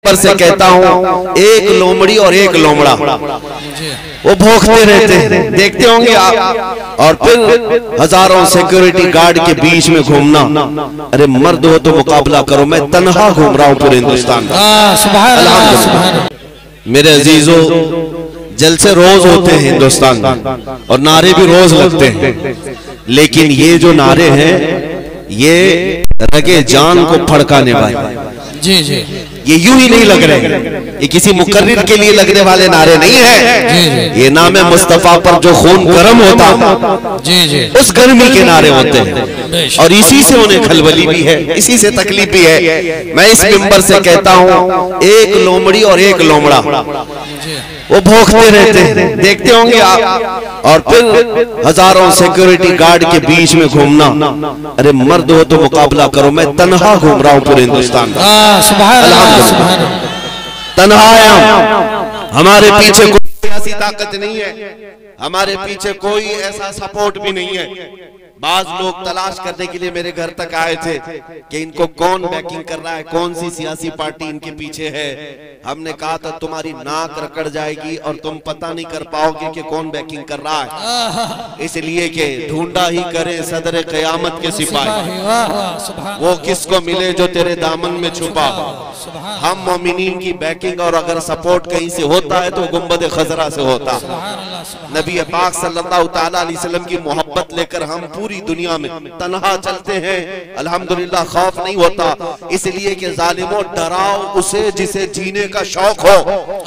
पर से कहता हूँ, एक लोमड़ी और एक लोमड़ा वो भौंकते रहते हैं, देखते होंगे आप। और फिर हजारों सिक्योरिटी गार्ड के बीच में घूमना। अरे मर्द हो तो मुकाबला करो, मैं तन्हा घूम रहा हूँ पूरे हिंदुस्तान में। मेरे अजीजों, जलसे रोज होते हैं हिंदुस्तान में और नारे भी रोज लगते हैं, लेकिन ये जो नारे हैं ये रगे जान को फड़काने वाले। जी जी, ये यूं ही नहीं लग रहे, ये किसी मुकर्रिर के लिए लगने वाले नारे नहीं है। ये नाम मुस्तफा पर जो खून गर्म होता जी जी, उस गर्मी के नारे होते हैं, और इसी से उन्हें खलबली भी है, इसी से तकलीफ भी है। मैं इस मिंबर से कहता हूँ, एक लोमड़ी और एक लोमड़ा वो भौंकते रहते हैं, देखते होंगे आप। और फिर हजारों सिक्योरिटी गार्ड के बीच में घूमना। अरे मर्द हो तो मुकाबला करो, मैं तन्हा घूम रहा हूँ पूरे हिंदुस्तान में। तन्हा आया, हमारे पीछे कोई ऐसी ताकत नहीं है, हमारे पीछे कोई ऐसा सपोर्ट भी नहीं है। बाज लोग तलाश करने के लिए मेरे घर तक आए थे कि इनको कौन बैकिंग कर रहा है, कौन सी सियासी पार्टी इनके पीछे है। हमने कहा था तुम्हारी नाक रकड़ जाएगी और तुम पता नहीं कर पाओगे कि कौन बैकिंग कर रहा है, इसलिए कि ढूंढा ही करे सदर क़यामत के सिपाही, वो किसको मिले जो तेरे दामन में छुपा। हम मोमिनीन की बैकिंग और अगर सपोर्ट कहीं से होता है तो गुंबद खजरा से होता। नबी पाक सल्लल्लाहु तआला अलैहि वसल्लम की मोहब्बत लेकर हम पूरी दुनिया में तन्हा चलते हैं, अल्हम्दुलिल्लाह खौफ नहीं होता, इसलिए कि जालिमों डराओ उसे जिसे जीने का शौक हो।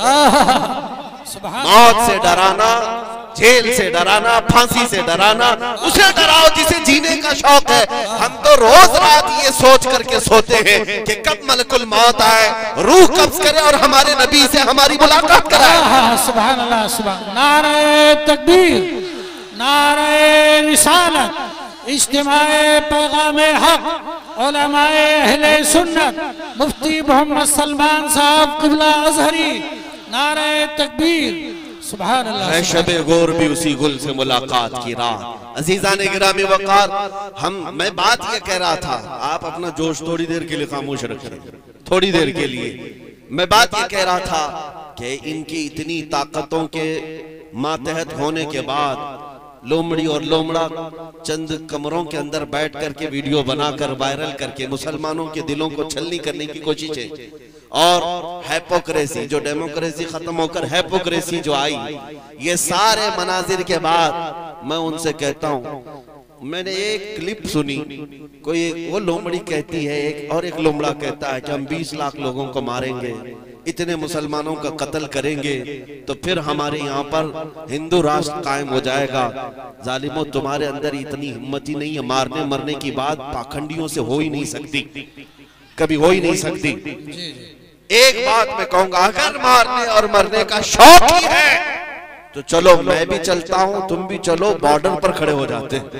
मौत से डराना, जेल से डराना, फांसी से डराना, उसे डराओ जिसे जीने का शौक है। हम तो रोज रात ये सोच करके सोते हैं कि कब मलकुल मौत आए, रूह कब्ज करे और हमारे नबी से हमारी मुलाकात कराए। सुभान अल्लाह, सुभान। नारे तकबीर, नारे रिसालत, इज्तिमाए पैगामे हक, उलमाए अहले सुन्नत, मुफ्ती मोहम्मद सलमान साहब क़िबला अज़हरी, नारे तकबीर, सुभान अल्लाह। शबे गौर भी उसी गुल से मुलाकात की रात। अजीज़ान गिरामी वक़ार, मैं बात ये कह रहा था, आप अपना जोश थोड़ी देर के लिए खामोश रखें, थोड़ी देर के लिए। मैं बात ये कह रहा था कि इनकी इतनी ताकतों के मातहत होने के बाद लोमड़ी और लोमड़ा चंद कमरों के अंदर बैठ करके वीडियो बनाकर वायरल करके मुसलमानों के दिलों को छलनी करने की कोशिश है। और हैपोक्रेसी, जो डेमोक्रेसी खत्म होकर हैपोक्रेसी जो आई, ये सारे मनाजिर के बाद मैं उनसे कहता हूँ, मैंने एक क्लिप सुनी, कोई वो लोमड़ी कहती है एक, और एक लोमड़ा कहता है कि हम 20 लाख लोगों को मारेंगे, इतने मुसलमानों का कत्ल करेंगे तो फिर हमारे यहाँ पर हिंदू राष्ट्र कायम हो जाएगा। जालिमों, तुम्हारे अंदर इतनी हिम्मत ही नहीं है, मारने मरने की बात पाखंडियों से हो ही नहीं सकती, कभी हो ही नहीं सकती। एक बात मैं कहूंगा, अगर मारने और मरने का शौक ही है तो चलो मैं भी चलता हूं, तुम भी चलो, बॉर्डर पर खड़े हो जाते हैं।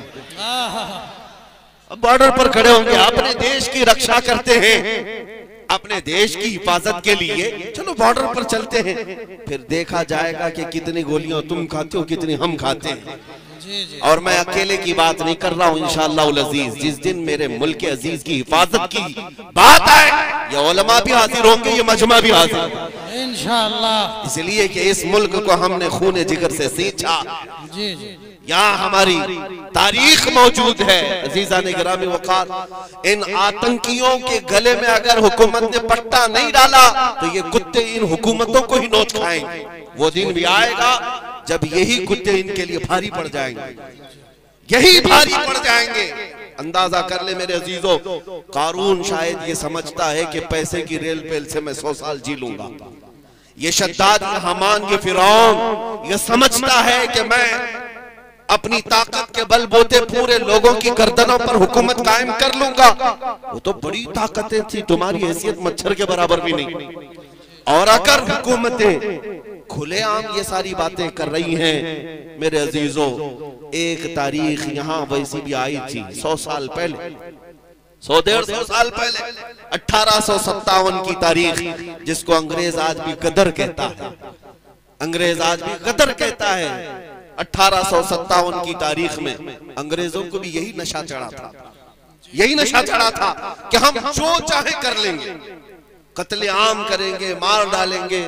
बॉर्डर पर खड़े होंगे, अपने देश की रक्षा करते हैं, अपने देश की हिफाजत के लिए चलो बॉर्डर पर चलते हैं, फिर देखा जाएगा कि कितनी गोलियां तुम खाते हो, कितनी हम खाते हैं। और मैं अकेले की बात नहीं कर रहा हूँ, इंशाअल्लाह अजीज, जिस दिन मेरे मुल्क के अजीज की हिफाजत की बात आए, ये उलमा भी हाजिर होंगे, ये मजमा भी हाजिर इंशाअल्लाह। इसलिए कि इस मुल्क को हमने खूने जिगर से सींचा, यहाँ हमारी तारीख मौजूद है। अजीज़ान गिरामी वक़ार, इन आतंकियों के गले में अगर हुकूमत ने पट्टा नहीं डाला तो ये कुत्ते इन हुकूमतों को ही नोच खाएंगे। वो दिन भी आएगा जब यही कुत्ते इनके लिए भारी पड़ जाएंगे, यही भारी पड़ जाएंगे। अंदाजा कर ले मेरे अजीजों, कारून शायद ये समझता है कि पैसे की रेल पेल से मैं 100 साल जी लूंगा। ये शद्दाद, ये हमान, ये फिरौन ये समझता है कि मैं अपनी ताकत के बलबूते पूरे लोगों की गर्दनों पर हुकूमत कायम कर लूंगा। वो तो बड़ी ताकतें थी, तुम्हारी हैसियत मच्छर के बराबर भी नहीं। और अगर हुकूमतें खुलेआम ये सारी बातें कर रही हैं, मेरे अजीजों, एक तारीख यहाँ वैसी भी आई थी 100 साल पहले, 100-150 साल पहले, 1857 की तारीख, जिसको अंग्रेज आज भी गदर कहता है, अंग्रेज आज भी गदर कहता है। 1857 की तारीख में अंग्रेजों को भी यही नशा चढ़ा था, यही नशा चढ़ा था कि हम जो चाहे कर लेंगे, कत्ले आम करेंगे, मार डालेंगे।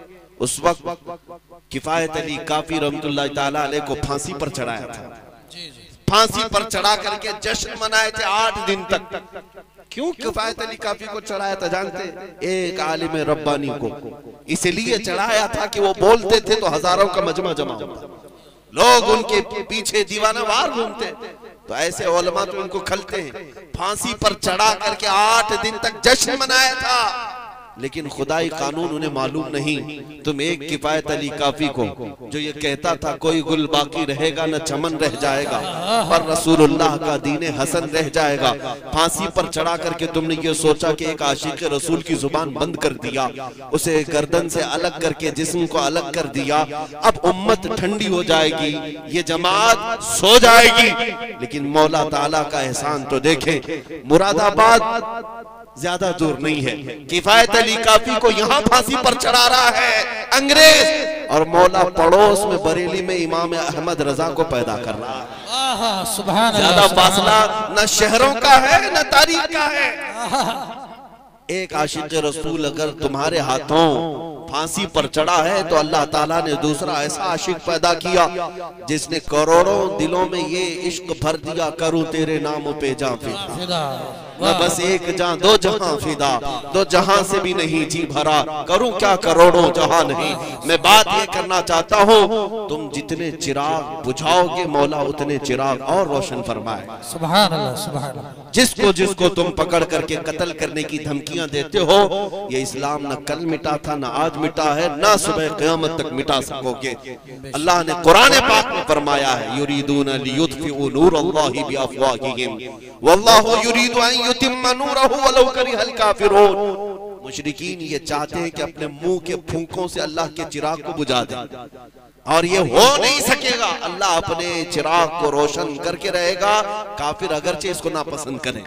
उस वक्त किफायत अली काफी रहमतुल्लाह ताला अलैह को फांसी पर चढ़ाया था। फांसी पर चढ़ा करके जश्न मनाए थे 8 दिन तक। क्यों किफायत अली काफी को चढ़ाया था जानते? एक आलिम रब्बानी को इसलिए चढ़ाया था कि वो बोलते थे तो हजारों का मजमा जमा होता, लोग उनके पीछे दीवाना वार घूमते। तो ऐसे उलमा तो उनको खलते हैं। फांसी पर चढ़ा करके 8 दिन तक जश्न मनाया था, लेकिन खुदाई कानून उन्हें मालूम नहीं। तुम एक किफायत अली काफी को जो ये कहता था कोई गुल बाकी रहेगा न चमन रह जाएगा, पर रसूलुल्लाह का दीन हसन रह जाएगा, फांसी पर चढ़ा करके तुमने ये सोचा कि एक आशिक रसूल की जुबान बंद कर दिया, उसे गर्दन से अलग करके जिस्म को अलग कर दिया। अब उम्मत ठंडी हो जाएगी, ये जमात सो जाएगी। लेकिन मौला ताला का एहसान तो देखें, मुरादाबाद ज्यादा दूर नहीं है। किफायत अली काफी को यहाँ फांसी पर चढ़ा रहा है अंग्रेज, और मौला पड़ोस में बरेली में इमाम अहमद रजा को पैदा कर रहा है। सुभान अल्लाह। ज्यादा फासला न शहरों का है न तारीख का है। एक आशिक रसूल अगर तुम्हारे हाथों फांसी पर चढ़ा है तो अल्लाह ताला ने दूसरा ऐसा आशिक पैदा किया जिसने करोड़ों दिलों में ये इश्क भर दिया, करूं तेरे नाम पे जां फिदा, न बस एक जां दो जहां फिदा, दो जहां से भी नहीं जी भरा, करूं क्या करोड़ों जहां नहीं। मैं बात ये करना चाहता हूँ, तुम जितने चिराग बुझाओगे मौला उतने चिराग और रोशन फरमाए। सुभान अल्लाह, सुभान अल्लाह। जिसको जिसको तुम पकड़ करके कत्ल करने की धमकियां देते हो, ये इस्लाम न कल मिटा था न आज मिटा है, न सुबह क़यामत तक मिटा सकोगे। अल्लाह ने कुरान पाक में फरमाया है, युरीदूना लियुत्फिउ नूरल्लाहि बिअफ़वाहिहिम वल्लाहु युरीदु अन युतिम्मा नूरहु वलौ करिहल काफिरून। मुशरिकीन ये चाहते हैं कि अपने मुंह के फूंकों से अल्लाह के चिराग को बुझा दें, और ये हो नहीं सकेगा। अल्लाह अपने चिराग को रोशन करके रहेगा, काफिर अगरचे इसको नापसंद करें,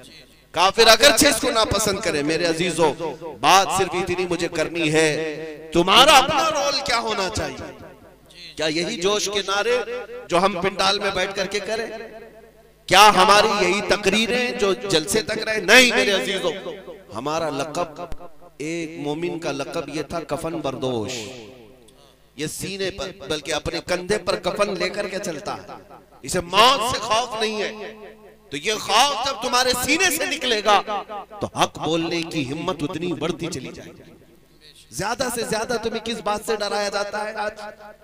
काफिर अगरचे इसको नापसंद करें। मेरे अजीजों, बात सिर्फ इतनी मुझे करनी है, तुम्हारा अपना रोल क्या होना चाहिए? क्या यही जोश के नारे जो हम पिंडाल में बैठ करके करें? क्या हमारी यही तकरीरें जो जलसे तक रहे? नहीं मेरे अजीजों, हमारा लक़ब, एक मोमिन का लक़ब ये था कफन बरदोश। ये सीने पर बल्कि अपने कंधे पर कफन लेकर के चलता है, इसे मौत से खौफ नहीं है। तो ये खौफ जब तुम्हारे सीने से निकलेगा तो हक बोलने की हिम्मत उतनी बढ़ती चली जाएगी। ज्यादा से ज्यादा तुम्हें किस बात से डराया जाता है आज?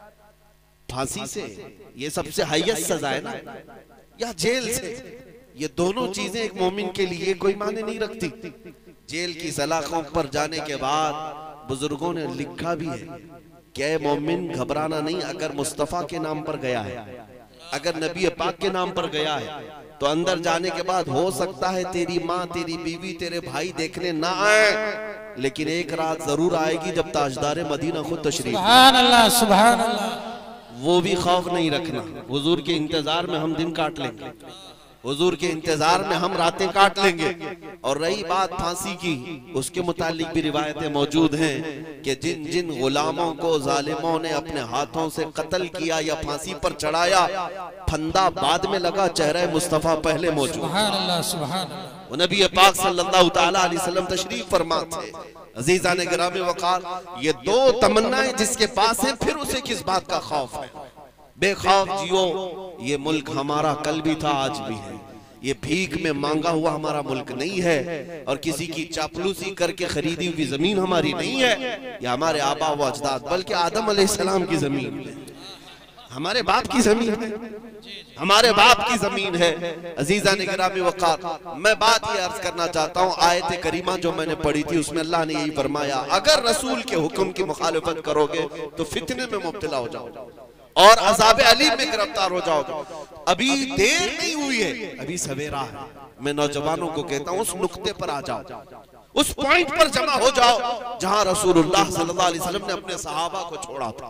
फांसी से, ये सबसे हाईएस्ट सजा है ना, या जेल से। ये दोनों चीजें एक मोमिन के लिए कोई माने नहीं रखती। जेल की सलाखों पर जाने के बाद बुजुर्गों ने लिखा भी है कि मोमिन घबराना नहीं, अगर मुस्तफा के नाम पर गया है, अगर नबी पाक के नाम पर गया है, तो अंदर जाने के बाद हो सकता है तेरी माँ, तेरी बीवी, तेरे भाई देखने ना आए, लेकिन एक रात जरूर आएगी जब ताजदार मदीना खुद तशरीफ। सुभान अल्लाह, सुभान अल्लाह। वो भी खौफ नहीं रखना। हुजूर के इंतजार में हम दिन काट लेंगे, हुजूर के इंतजार में हम रातें काट लेंगे। और रही बात फांसी की, उसके मुतालिक भी रिवायतें मौजूद हैं कि जिन जिन गुलामों को जालिमों ने अपने हाथों से कत्ल किया या फांसी पर चढ़ाया, फंदा बाद में लगा, चेहरा मुस्तफा पहले मौजूद। सुभान अल्लाह, सुभान अल्लाह। वो नबी पाक सल्लल्लाहु तआला अलैहि वसल्लम तशरीफ फरमा थे। अजीजान गिरामी वक़ार, ये दो तमन्नाएं जिसके पास हैं, फिर उसे किस बात का खौफ है? बेखौफ जियो। ये मुल्क हमारा कल भी था, आज भी है। ये भीख में मांगा हुआ हमारा मुल्क नहीं है, और किसी की चापलूसी करके खरीदी हुई जमीन हमारी नहीं है। ये हमारे आबा व अजदाद, बल्कि आदम अलैहिस्सलाम की जमीन है, हमारे बाप की जमीन है, हमारे बाप की जमीन है। अजीजान गिरामी वक़ार, मैं बात ये अर्ज करना चाहता हूँ, आयत करीमा जो मैंने पढ़ी थी उसमें अल्लाह ने यही फरमाया, अगर रसूल के हुक्म की मुखालिफत करोगे तो फितने में मुब्तला हो जाओगे और अज़ाब अलीम में गिरफ्तार हो जाओगे। अभी देर नहीं हुई है, अभी सवेरा है। मैं नौजवानों को कहता हूँ, उस नुक्ते पर आ जाओ, उस पॉइंट पर जमा हो जाओ जहां रसूलुल्लाह सल्लल्लाहु अलैहि वसल्लम ने अपने सहाबा को छोड़ा था।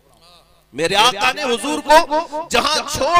मेरे आका ने हुजूर को जहां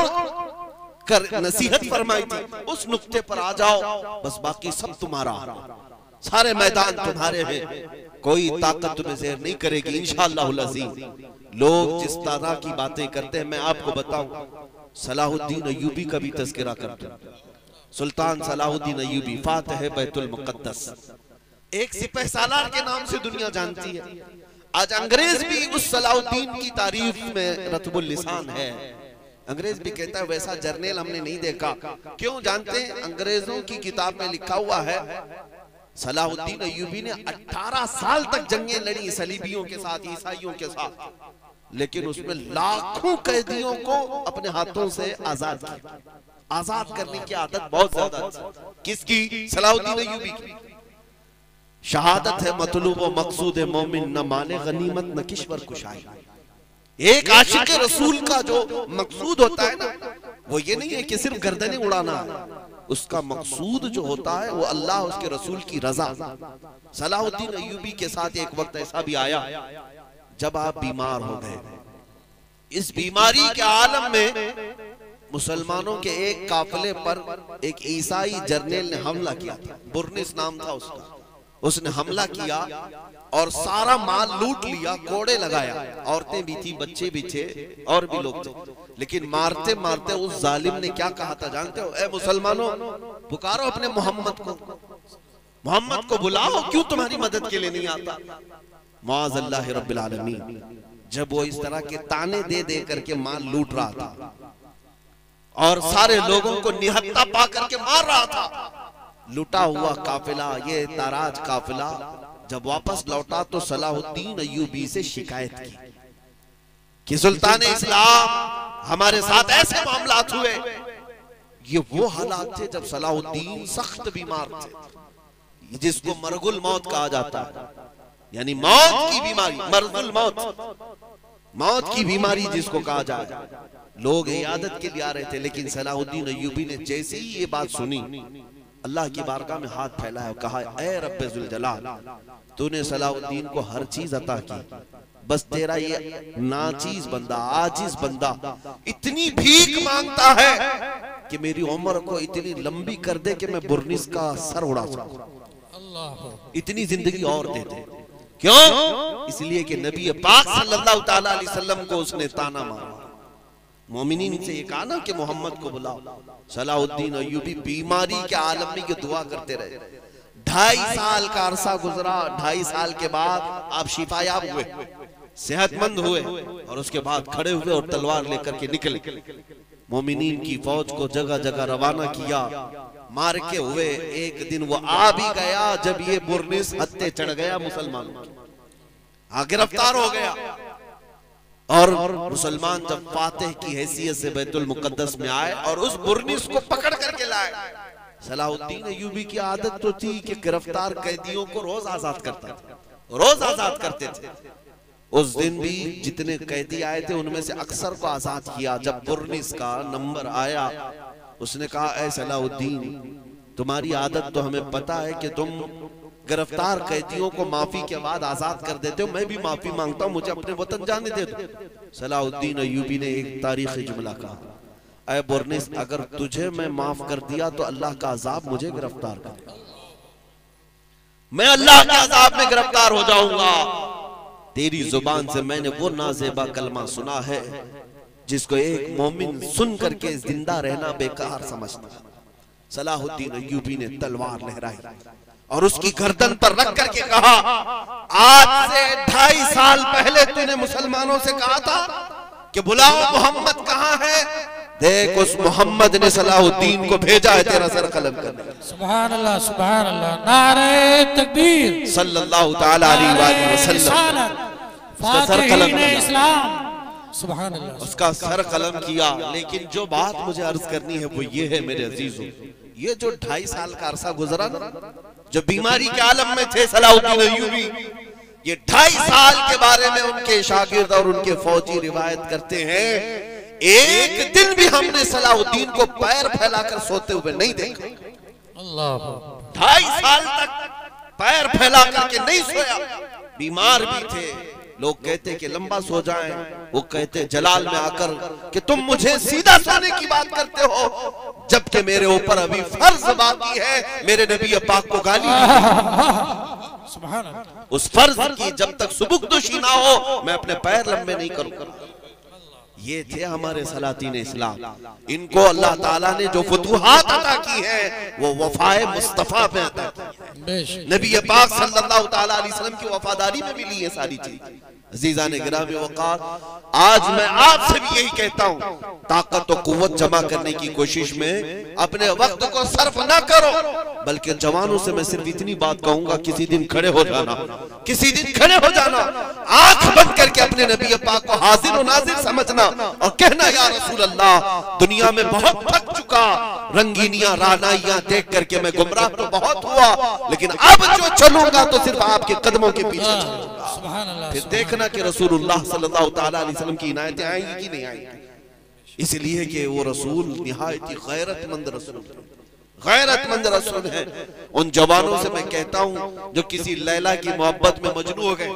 छोड़ कर नसीहत फरमाई थी, उस नुक्ते पर आ जाओ, बस बाकी सब तुम्हारा, सारे मैदान तुम्हारे हैं, कोई ताकत तुम्हें ज़ेर नहीं करेगी इंशाअल्लाहुल अज़ीज़। लोग जिस तरह की बातें करते हैं, मैं आपको बताऊं, सलाहुद्दीन अय्यूबी का भी तज़किरा करते हैं। सुल्तान सलाहुद्दीन अय्यूबी फातिह बैतुल मुक़द्दस, एक सिपहसालार के नाम से दुनिया जानती है। आज अंग्रेज भी उस सलाहुद्दीन की तारीफ में रतबुल लिसान है। अंग्रेज भी कहता है वैसा जर्नल हमने नहीं देखा। क्यों जानते हैं? अंग्रेजों की किताब में लिखा हुआ है सलाहुद्दीन अय्यूबी ने 18 साल तक जंगें लड़ी सलीबियों के साथ, ईसाइयों के साथ, लेकिन उसमें लाखों कैदियों को अपने हाथों से आजाद किया। आजाद करने की आदत बहुत ज्यादा किसकी? सलाहुद्दीन अय्यूबी की। शहादत है मतलूब व मकसूद मोमिन, न माने गनीमत न किश्वर कुशाई। एक आशिक रसूल का जो मकसूद होता है ना, वो ये नहीं है कि सिर्फ गर्दनें उड़ाना है। उसका मकसूद जो होता है वो अल्लाह, उसके रसूल की रजा। सलाहुद्दीन अय्यूबी के साथ एक वक्त ऐसा भी आया जब आप बीमार हो गए। इस बीमारी के आलम में मुसलमानों के एक काफिले पर एक ईसाई जर्नल ने हमला किया था। बुरनिस नाम था उसका। उसने हमला किया और सारा माल लूट लिया, कोड़े लगाया। औरतें भी थी, बच्चे भी थे और भी लोग थे। लेकिन मारते मारते उस जालिम ने क्या कहा था जानते हो? ए मुसलमानों, पुकारो अपने मोहम्मद को, मोहम्मद को बुलाओ, क्यों तुम्हारी मदद के लिए नहीं आता? मुआज़ल्लाह रब्बिल आलमीन। जब वो इस तरह के ताने दे दे करके माल लूट रहा था और सारे लोगों को निहत्ता पा करके मार रहा था, लुटा हुआ काफिला, ये ताराज काफिला जब वापस लौटा तो सलाहुद्दीन अय्यूबी से शिकायत की कि सुल्तान इस्लाम हमारे साथ ऐसे मामलात हुए। ये वो हालात थे जब सलाहुद्दीन सख्त बीमार थे, जिसको मरगुल मौत कहा जाता है, यानी मौत की बीमारी, मरगुल मौत, मौत की बीमारी जिसको कहा जाए। लोग इयादत के लिए आ रहे थे, लेकिन सलाहुद्दीन अय्यूबी ने जैसे ही ये बात सुनी, अल्लाह की बारगाह में हाथ फैलाया और कहा, ऐ रब्बे जुल जलाल, तूने सलाहुद्दीन को हर चीज अता की, बस तेरा ये नाचीज बंदा, आजिज बंदा इतनी भीख मांगता है कि मेरी उम्र को इतनी लंबी कर दे कि मैं बुरनिस का सर उड़ा सकूं, इतनी जिंदगी और दे दे। क्यों? इसलिए कि नबी पाक सल्लल्लाहु ताला अलैहि वसल्लम को उसने ताना मारा। मोमिनीन से ये कहा ना कि मोहम्मद को बुलाओ। सलाहुद्दीन अय्यूबी बीमारी के आलम में ये दुआ करते रहे। 2.5 साल का अरसा गुजरा। 2.5 साल के बाद आप शिफायाब हुए, सेहतमंद हुए, और उसके बाद खड़े हुए और तलवार लेकर के निकले। मोमिनीन की फौज को जगह जगह रवाना किया, मार के हुए। एक दिन वो आ भी गया जब ये बुरनिस हत्ते चढ़ गया मुसलमानों की, गिरफ्तार हो गया। और मुसलमान जब फातिह की हैसियत से बैतुल मुकद्दस में आए और उस बुरनिस को पकड़ करके लाए। सलाहुद्दीन अय्यूबी की आदत तो थी कि गिरफ्तार कैदियों को रोज आजाद करता था, रोज आजाद करते थे। उस दिन भी जितने कैदी आए थे उनमें से अक्सर को आजाद किया। जब बुरनिस का नंबर आया, उसने कहा, ऐ सलाहुद्दीन, तुम्हारी आदत तो हमें पता है कि तुम गिरफ्तार कैदियों को माफी के बाद आजाद कर देते हो। मैं भी माफी मांगता हूं, मुझे अपने वतन जाने दे दो। सलाहुद्दीन अय्यूबी ने एक तारीखी जुमला कहा, ऐ बुरनिस, अगर तुझे मैं माफ कर दिया तो अल्लाह का अजाब मुझे गिरफ्तार कर, मैं अल्लाह के अजाब में गिरफ्तार हो जाऊंगा। तेरी जुबान से मैंने वो नाजेबा कलमा सुना है जिसको एक मोमिन सुन करके जिंदा रहना बेकार समझता। सलाहुद्दीन अय्यूबी ने तलवार लहराई और उसकी गर्दन पर रख करके कहा, आज से 2.5 साल पहले तूने मुसलमानों से कहा था कि बुलाओ मोहम्मद कहाँ है। देख, उस मोहम्मद ने सलाहुद्दीन को भेजा है तेरा सर कलम करने। सुभान अल्लाह, सुभान अल्लाह, नारे तकबीर, सल्लल्लाहु ताला अलैहि वसल्लम, उसका सर कलम किया, सुभान अल्लाह, उसका सर कलम किया। लेकिन जो बात मुझे अर्ज करनी है वो ये है मेरे अजीजों, ये जो 2.5 साल का अरसा गुजरा ना, जो बीमारी के आलम में थे सलाहुद्दीन अय्यूबी, ये 2.5 साल के बारे में उनके शागिर्द और उनके फौजी रिवायत करते हैं, एक दिन भी हमने सलाहुद्दीन को पैर फैलाकर सोते हुए नहीं देखा। अल्लाह, 2.5 साल तक पैर फैला करके नहीं सोया। बीमार भी थे, लोग कहते कि लंबा सो जाएं, वो कहते जलाल में आकर कि तुम मुझे सीधा सोने की बात करते हो, जबकि मेरे ऊपर अभी फर्ज बाकी है। मेरे नबी पाक को गाली सुभान अल्लाह, उस फर्ज की जब तक सुबुकदोशी ना हो मैं अपने पैर लंबे नहीं करूंगा। ये थे हमारे सलातीन इस्लाम। इनको अल्लाह ताला ने जो फतूहात अता की है वो वफाए मुस्तफा पे अता की है। नबी पाक सल्लल्लाहु ताला अलैहि वसल्लम की वफादारी में मिली है सारी चीज। अजीजान गिरामी वक़ार, आज मैं आपसे भी यही कहता हूँ, ताकत और कुव्वत जमा करने की कोशिश में अपने वक्त को सर्फ ना करो, बल्कि जवानों से मैं सिर्फ इतनी बात कहूंगा, किसी दिन खड़े हो जाना, किसी दिन खड़े हो जाना, आंख बंद करके अपने नबी पाक को हाजिर और नाजिर समझना और कहना, या रसूल अल्लाह, दुनिया में बहुत थक चुका, रंगीनियां रानाइयां देख करके मैं गुमराह तो बहुत हुआ, लेकिन अब जो चलूंगा तो सिर्फ आपके कदमों के पीछे चलूंगा। फिर देखना कि रसूलुल्लाह सल्लल्लाहु ताला अलैहि वसल्लम की इनायतें आएंगी कि नहीं आएंगी। इसलिए कि वो रसूल निहायत ही गैरतमंद रसूल, गैरतमंद रसूल है। उन जवानों से मैं कहता हूँ जो किसी लैला की मोहब्बत में मजनू हो गए,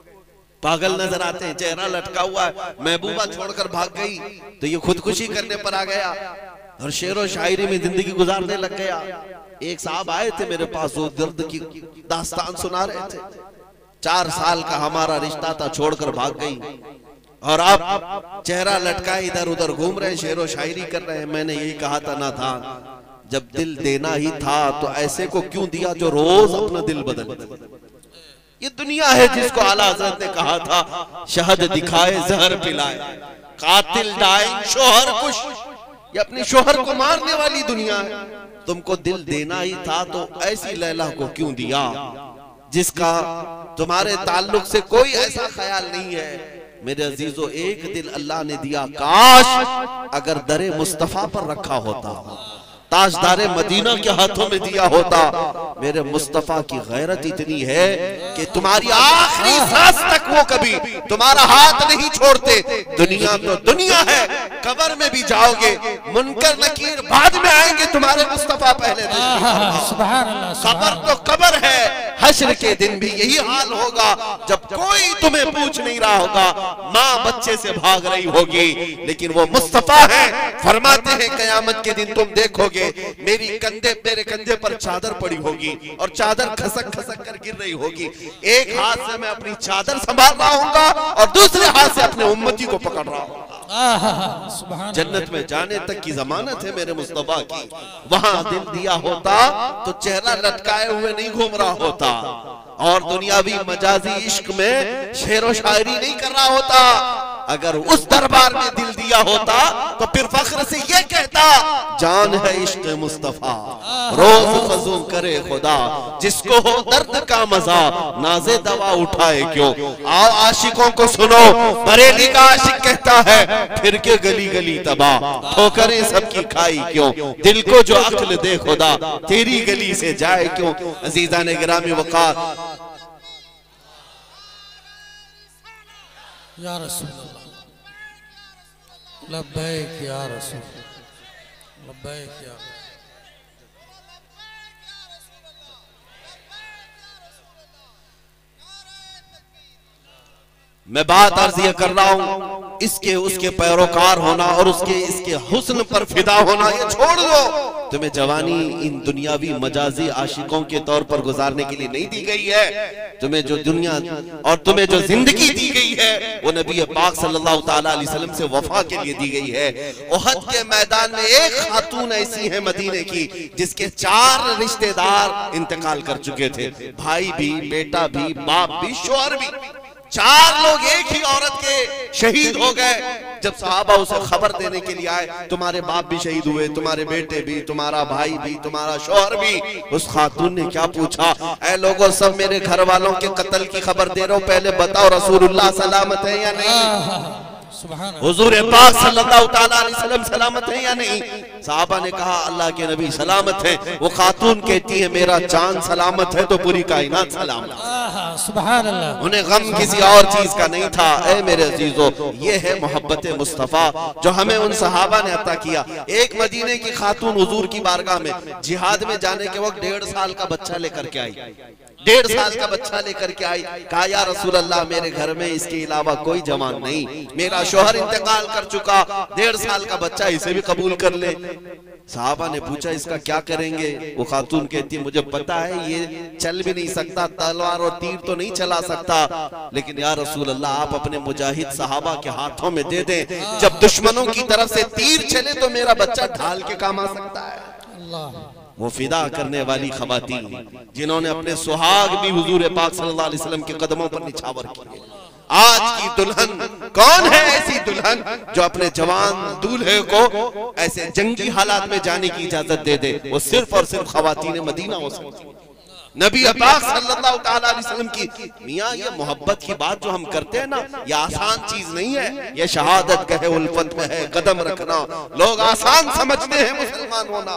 पागल नजर आते हैं, चेहरा लटका हुआ है, महबूबा छोड़कर भाग गई तो ये खुदकुशी करने पर आ गया और शेर और शायरी में जिंदगी गुजारने लग गया। एक साहब आए थे मेरे पास, वो दर्द की दास्तान सुना रहे थे। 4 साल का हमारा रिश्ता था, छोड़कर भाग गई और आप चेहरा लटकाए इधर उधर घूम रहे, शेर और शायरी कर रहे हैं। मैंने यही कहा था ना था, जब दिल देना ही था तो ऐसे को क्यों दिया जो रोज अपना दिल बदल। ये दुनिया है जिसको आला हज़रत ने कहा था, शहद दिखाए जहर पिलाए, कातिल डाइन शोहर कुश। ये अपनी शोहर को मारने वाली दुनिया है। तुमको दिल देना ही था तो ऐसी लैला को क्यों दिया जिसका तुम्हारे ताल्लुक से कोई ऐसा ख्याल नहीं है। मेरे अजीजों, एक दिल अल्लाह ने दिया, काश अगर दरे मुस्तफा पर रखा होता, ताजदारे मदीना के हाथों में दिया होता। मेरे मुस्तफा की गैरत इतनी है कि तुम्हारी आखिरी सांस तक वो कभी तुम्हारा हाथ नहीं छोड़ते। दुनिया तो दुनिया है, कब्र में भी जाओगे, मुनकर नकीर बाद में आएंगे, तुम्हारे मुस्तफा पहले। कब्र तो कब्र है, हश्र के दिन भी यही हाल होगा, जब कोई तुम्हें पूछ नहीं रहा होगा, माँ बच्चे से भाग रही होगी, लेकिन वो मुस्तफा है। फरमाते हैं कयामत के दिन तुम देखोगे मेरे कंधे पर चादर पड़ी होगी और चादर खसक खसक कर गिर रही होगी। एक हाथ से मैं अपनी चादर संभाल रहा हूँगा और दूसरे हाथ से अपने उम्मती को पकड़ रहा हूँ। जन्नत में जाने तक की जमानत है मेरे मुस्तफा की। वहां दिल दिया होता तो चेहरा लटकाए हुए नहीं घूम रहा होता और दुनियावी मजाजी इश्क में शेर व शायरी नहीं कर रहा होता। अगर उस दरबार में दिल दिया होता तो फिर फख्र से ये कहता, जान है इश्क मुस्तफा, रोज फजू करे खुदा, जिसको हो दर्द का मजा नाजे दवा उठाए क्यों। आओ आशिकों को सुनो, बरेली का आशिक कहता है, फिर के गली गली तबाह, ठोकरें सबकी खाई क्यों, दिल को जो अक्ल दे खुदा, तेरी गली से जाए क्यों। अजीजा ने गिरामी वक़ार, या रसूल लब्बैक या रसूल, लब्बैक या। मैं बात अर्ज ये कर रहा हूं, इसके उसके पैरोकार होना और उसके इसके हुस्न पर फिदा होना ये छोड़ दो। तुम्हें जवानी इन दुनियावी मजाजी आशिकों के तौर पर गुजारने के लिए नहीं दी गई है। तुम्हें जो दुनिया और तुम्हें जो जिंदगी दी गई है वो नबी पाक सल्लल्लाहु ताला अलैहि वसल्लम से वफा के लिए दी गई है। उहद के मैदान में एक खातून ऐसी है मदीने की जिसके 4 रिश्तेदार इंतकाल कर चुके थे, भाई भी, बेटा भी, बाप भी, शौहर भी। 4 लोग एक ही औरत के शहीद हो गए। जब सहाबा उसे खबर देने के लिए आए, तुम्हारे बाप भी शहीद हुए, तुम्हारे बेटे भी, तुम्हारा भाई भी, तुम्हारा शौहर भी। उस खातून ने क्या पूछा, ऐ लोगों, सब मेरे घर वालों के कत्ल की खबर दे रहे हो, पहले बताओ रसूलुल्लाह सलामत है या नहीं, हुजूर पाक सल्लल्लाहु ताला अलैहि वसल्लम सलामत है या नहीं। साहबा ने कहा अल्लाह के नबी सलामत है। वो खातून कहती है मेरा चांद सलामत है तो पूरी कायनात सलामत है। सुभान अल्लाह। उन्हें गम किसी और चीज का नहीं था। ऐ मेरे अजीजों, ये है मोहब्बत मुस्तफा जो हमें उन सहाबा ने अता किया। एक मदीने की खातून हुजूर की बारगाह में जिहाद में जाने के वक्त 1.5 साल का बच्चा लेकर के आई, 1.5 साल का बच्चा लेकर के आई। कहा या रसूल अल्लाह, मेरे घर में इसके अलावा कोई जवान नहीं, मेरा शौहर इंतकाल कर चुका, 1.5 साल का बच्चा, इसे भी कबूल कर ले। साहबा ने पूछा इसका क्या करेंगे? वो खातून कहती है मुझे पता है ये चल भी नहीं सकता, तलवार और तीर तो नहीं चला सकता, लेकिन या रसूल अल्लाह आप अपने मुजाहिद साहबा के हाथों में दे दें, जब दुश्मनों की तरफ से तीर चले तो मेरा बच्चा ढाल के काम आ सकता है। वो फिदा करने वाली खवातीन जिन्होंने अपने सुहाग भी हुजूर पाक सल्लल्लाहु अलैहि वसल्लम के कदमों पर निछावर किए। आज की दुल्हन कौन है? ऐसी दुल्हन जो अपने जवान दूल्हे को ऐसे जंगी हालात में जाने की इजाजत दे दे। वो सिर्फ और सिर्फ खवातीन मदीना हो सकती। नबी पाक सल्लल्लाहु ताला अलैहि वसल्लम की मियां ये मोहब्बत की बात जो हम करते हैं ना, ये आसान चीज नहीं है। ये शहादत कहे उल्फत में है कदम रखना। लोग आसान समझते हैं मुसलमान होना,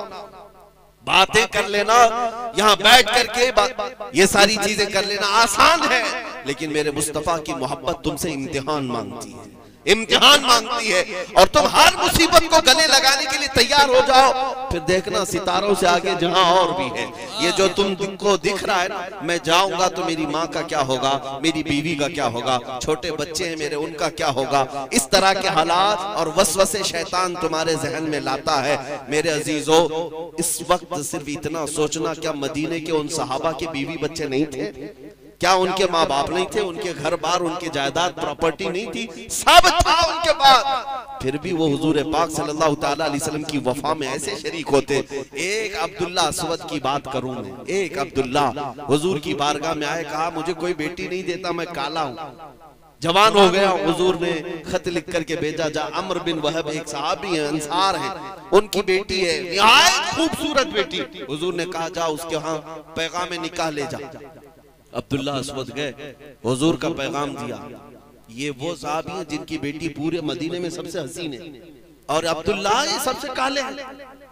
बातें कर लेना, यहाँ बैठ करके ये सारी चीजें कर लेना आसान है, लेकिन मेरे मुस्तफा की मोहब्बत तुमसे इम्तिहान मांगती है, इम्तिहान मांगती है। और तुम हर मुसीबत को गले लगाने के लिए तैयार हो जाओ, फिर देखना सितारों से आगे जहां और भी है। ये जो तुमको दिख रहा है ना, मैं जाऊंगा तो मेरी माँ का क्या होगा, मेरी बीवी का क्या होगा, छोटे बच्चे हैं मेरे उनका क्या होगा, इस तरह के हालात और वसवसे शैतान तुम्हारे जहन में लाता है। मेरे अजीजों, इस वक्त सिर्फ इतना सोचना, क्या मदीने के उन सहाबा के बीवी बच्चे नहीं थे? क्या उनके माँ बाप नहीं थे? उनके घर बार, उनकी जायदाद प्रॉपर्टी नहीं थी? सब था उनके पास, फिर भी वो हुजूर पाक सल्लल्लाहु ताला अलैहि वसल्लम की वफा में ऐसे शरीक होते। एक अब्दुल्ला अस्वद की बात करूं मैं, एक अब्दुल्ला हुजूर की बारगाह में आए, कहा मुझे कोई बेटी नहीं देता, मैं काला हूँ, जवान हो गया। हुजूर ने खत लिख करके भेजा, जा अम्र बिन वहब एक सहाबी है, अंसार है, उनकी बेटी है, निहायत खूबसूरत बेटी। हुजूर ने कहा जा उसके यहाँ पैगाम निकाह ले जा। अब्दुल्ला अस्वद गए, हुजूर का पैगाम दिया। ये वो साहबी हैं जिनकी बेटी पूरे मदीने में सबसे हसीन है, और अब्दुल्ला ये सबसे काले हैं।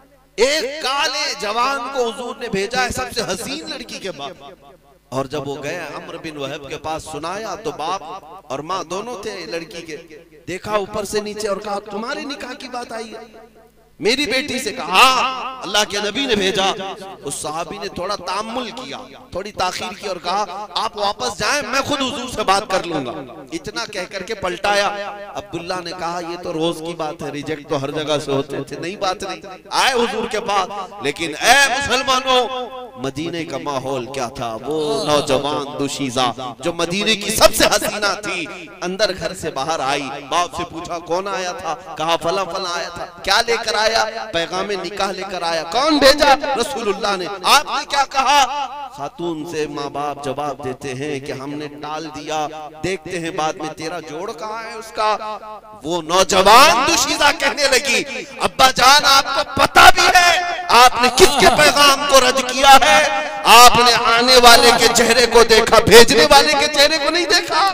एक काले जवान को हुजूर ने भेजा है सबसे हसीन लड़की के बाप। और जब वो गए अम्र बिन वहब के पास, सुनाया तो बाप और माँ दोनों थे लड़की के। देखा ऊपर से नीचे और कहा तुम्हारी निकाह की बात आई है? मेरी बेटी से कहा अल्लाह के नबी ने भेजा। उस सहाबी ने थोड़ा तामुल किया, थोड़ी ताखीर की और कहा आप वापस जाएं, मैं खुद हुजूर से बात कर लूंगा। इतना कह करके पलटाया। अब्दुल्ला ने कहा ये तो रोज की बात है, रिजेक्ट तो हर जगह से होते थे, नहीं बात नहीं। आए हुजूर के पास, लेकिन ऐ मुसलमानों, मदीने का माहौल क्या था? वो नौजवान दुशीजा जो मदीने की सबसे हसीना थी, अंदर घर से बाहर आई। बाप से पूछा कौन आया था? कहा फला फला आया था। क्या लेकर आया? पैगामे निकाह लेकर आया। कौन भेजा? रसूलुल्लाह ने। आपने क्या कहा? खातून से माँ बाप जवाब देते हैं कि हमने टाल दिया, देखते हैं बाद में तेरा जोड़ कहाँ है उसका। वो नौजवान दुशीदा कहने लगी अब्बा जान आपको पता भी है आपने किसके पैगाम को रद्द किया है? आपने आने वाले के चेहरे को देखा, भेजने वाले के चेहरे को नहीं देखा।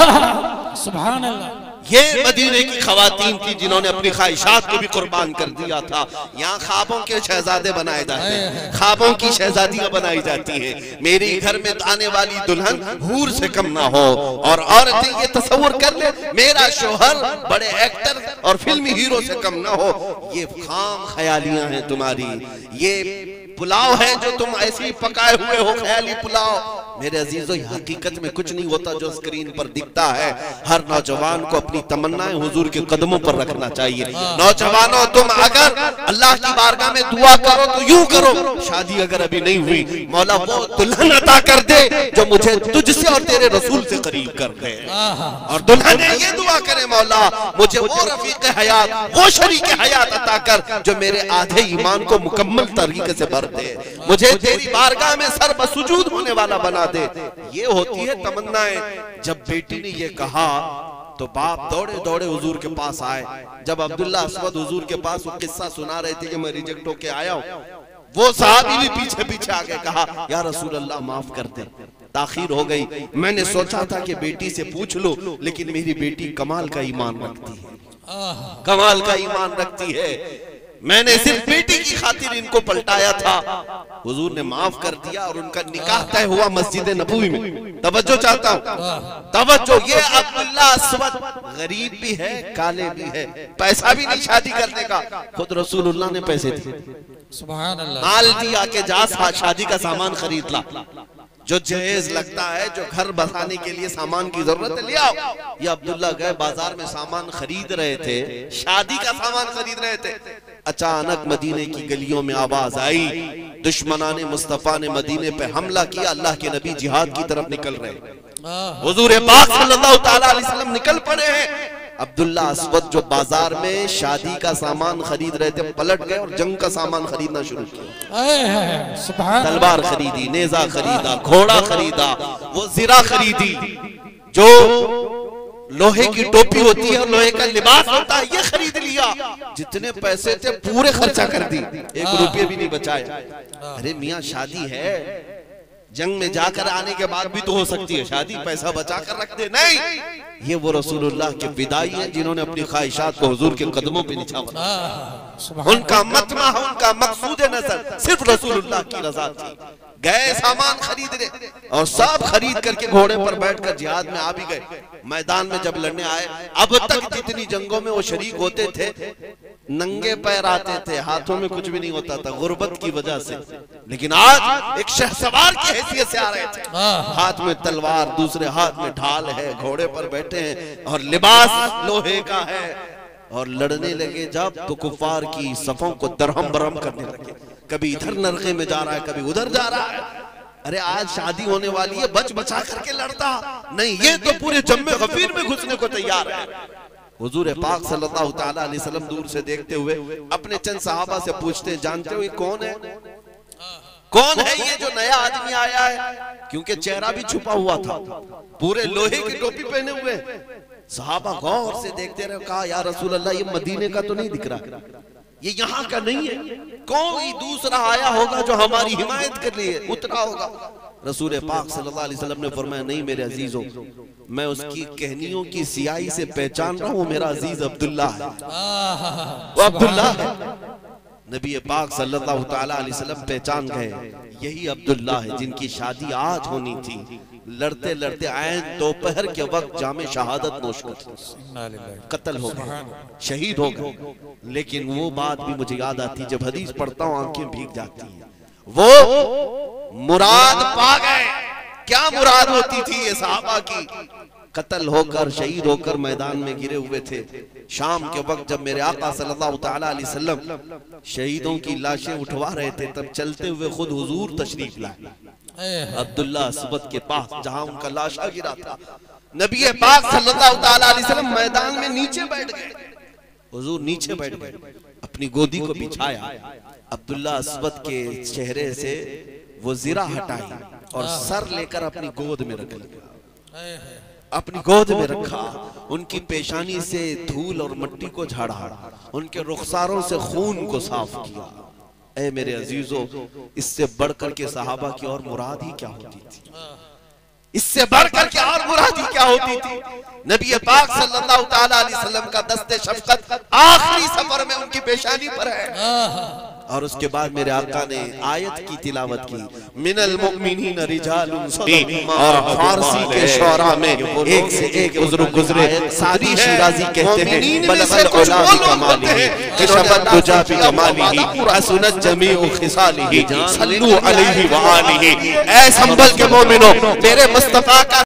सुभान अल्लाह। ये मदीने की खवातीन थी जिन्होंने अपनी ख्वाहिशात को भी कुर्बान कर दिया था। यहाँ ख्वाबों के शहजादे बनाए जाते हैं, ख्वाबों की शहजादियां बनाई जाती हैं। मेरे घर में आने वाली दुल्हन हूर से कम ना हो। और औरतें ये तस्वुर कर ले मेरा शोहर बड़े एक्टर और फिल्मी हीरो से कम ना हो। ये खाम ख्यालियां हैं तुम्हारी, ये पुलाव है जो तुम ऐसे ही पकाए हुए हो, ख्याली पुलाव। मेरे अजीजों, हकीकत में कुछ नहीं होता जो स्क्रीन पर दिखता है। हर नौजवान को अपनी तमन्नाएं हुजूर के कदमों पर रखना चाहिए। नौजवानों, तुम अगर अल्लाह की बारगाह में दुआ करो तो यूं करो, शादी अगर अभी नहीं हुई, मौला वो दुल्हन अता कर दे जो मुझे तुझसे और तेरे रसूल से करीब कर दे। और दुल्हन ये दुआ करे मौला मुझे वो रफीक हयात, वो शरीक हयात अता कर जो मेरे आधे ईमान को मुकम्मल तरीके से भर दे, मुझे तेरी बारगाह में सर बसुजूद होने वाला बना दे। ये होती है तमन्नाएं। जब बेटी ने ये कहा तो बाप दौड़े दौड़े हुजूर के पास आए। जब अब्दुल्ला अस्वद हुजूर के पास वो किस्सा सुना रहे थे कि मैं रिजेक्ट होके आया हूं, वो साहबी भी पीछे पीछे आके कहा या रसूल अल्लाह माफ कर दे, ताखीर हो गई। मैंने सोचा था कि बेटी से पूछ लो, लेकिन मेरी बेटी कमाल का ईमान रखती है, कमाल का ईमान रखती है। मैंने सिर्फ बेटी की खातिर इनको पलटाया था। हुजूर ने माफ कर दिया और उनका निकाह तय हुआ मस्जिद नबवी में। तवज्जो चाहता हूँ, तवज्जो। ये अब्दुल्ला अस्वद गरीब भी है, काले भी है, पैसा भी नहीं शादी करने का, खुद रसूलुल्लाह ने पैसे दिए, सुभान अल्लाह, माल दिया के जा शादी का सामान खरीद ला, जो जहेज लगता है, जो घर बसाने के लिए सामान की जरूरत है, ले आओ। ये अब्दुल्ला गए बाजार में सामान खरीद रहे थे, शादी का सामान खरीद रहे थे। अचानक मदीने की गलियों में आवाज आई, दुश्मनाने मुस्तफा ने मदीने पे हमला किया, अल्लाह के नबी जिहाद की तरफ निकल रहे। हुजूर पाक सल्लल्लाहु ताला अलैहि वसल्लम निकल पड़े हैं। अब्दुल्ला अस्वद जो बाजार में शादी का सामान खरीद रहे थे, पलट गए और जंग का सामान खरीदना शुरू किया। तलवार खरीदी, नेजा खरीदा, घोड़ा खरीदा, वो ज़िरा खरीदी, जो लोहे की टोपी होती है और लोहे का लिबास होता है, ये खरीद लिया। जितने पैसे थे पूरे खर्चा कर दी, 1 रुपये भी नहीं बचाया। अरे मियाँ शादी है, जंग में जाकर आने के बाद भी तो हो सकती है शादी, पैसा बचा कर रख दे। नहीं, ये वो रसूलुल्लाह के फिदाई हैं जिन्होंने अपनी ख्वाहिशात को हुजूर के कदमों पे निछावर। उनका मतमा, उनका मकसूद नजर सिर्फ रसूलुल्लाह की रजा थी। गए सामान खरीदने और सब खरीद करके घोड़े पर बैठकर जिहाद में आ भी गए। मैदान में जब लड़ने आए, अब तक जितनी जंगों में वो शरीक होते थे, नंगे पैर आते थे, हाथों में कुछ भी नहीं होता था गुर्बत की वजह से। लेकिन आज एक शहसवार की हैसियत से आ रहे थे, हाथ में तलवार, दूसरे हाथ में ढाल है, घोड़े पर बैठे हैं और लिबास लोहे का है, और लड़ने लगे जब तो कुफार की सफों को दरहम बरहम करने लगे। कभी इधर नरके में जा रहा है, कभी उधर जा रहा है। अरे आज शादी होने वाली है, बच बचा करके लड़ता नहीं, ये तो पूरे जम्मे गफीर में घुसने को तैयार है। हुजूर पाक सल्लल्लाहु ताला अलैहि वसल्लम दूर से देखते हुए अपने चंद सहाबा से पूछते हैं, जानते हो ये कौन है? कौन है ये जो नया आदमी आया है? क्योंकि चेहरा भी छुपा हुआ था, पूरे लोहे की टोपी पहने हुए। सहाबा गौर से देखते रहे, कहा या रसूल अल्लाह, ये मदीने का तो नहीं दिख रहा, ये यहाँ का नहीं है, कोई दूसरा आया होगा जो हमारी हिमायत के लिए उतरा होगा। रसूल पाक सल्लल्लाहु अलैहि वसल्लम ने फरमाया, नहीं मेरे अजीजों, मैं उसकी कहनियों की सियाही से पहचान रहा हूँ, मेरा अजीज अब्दुल्ला है, वो अब्दुल्ला है। नबी पाक सल्लल्लाहु ताला अलैहि वसल्लम पहचान गए, यही अब्दुल्ला है जिनकी शादी आज होनी थी। लड़ते लड़ते आए, दोपहर के वक्त जामे शहादत नोश कर कत्ल हो गए, शहीद हो गए। लेकिन वो बात भी मुझे याद आती, जब हदीस पढ़ता हूँ आंखें भीग जाती हैं। वो मुराद पा गए। क्या मुराद होती थी ये सहाबा की? कत्ल होकर, शहीद होकर मैदान में गिरे हुए थे। शाम के वक्त जब मेरे आका सल्लल्लाहु ताला अलैहि वसल्लम शहीदों की लाशें उठवा रहे थे, तब चलते हुए खुद हुजूर तशरीफ लाए अब्दुल्ला अस्वद के पास, जहां उनका लाशा गिरा था। नबी पाक सल्लल्लाहु ताला अलैहि वसल्लम मैदान में नीचे बैठ गए। हुजूर नीचे बैठ गए, अपनी गोदी को बिछाया, अब्दुल्ला अस्वद के चेहरे से वो ज़िरा हटाई और सर लेकर अपनी गोद में रख लिया, अपनी गोद में रखा। उनकी पेशानी से धूल और मिट्टी को झाड़ा, उनके रुखसारों से खून को साफ किया। ऐ मेरे अजीजों, इससे बढ़कर के सहाबा की और मुराद ही क्या होती थी? इससे बढ़कर के और मुराद ही क्या होती थी? नबी पाक सल्लल्लाहु ताला अलैहि वसल्लम का दस्ते शफ़क़त आखिरी सफर में उनकी पेशानी पर है। और उसके बाद मेरे आका ने आयत की तिलावत की, मिनल मुमिनीन रिजालुन सदक़ू, और फारसी के शौरा में एक से एक बुजुर्ग गुजरे। सादी शिराजी कहते हैं, बलगल उला बि कमालिही, कशफत दुजा बि कमालिही, हसनत जमीउ खिसालिही, सल्लू अलैहि व आलिही। ऐ संभल के मोमिनो, मेरे मुस्तफा का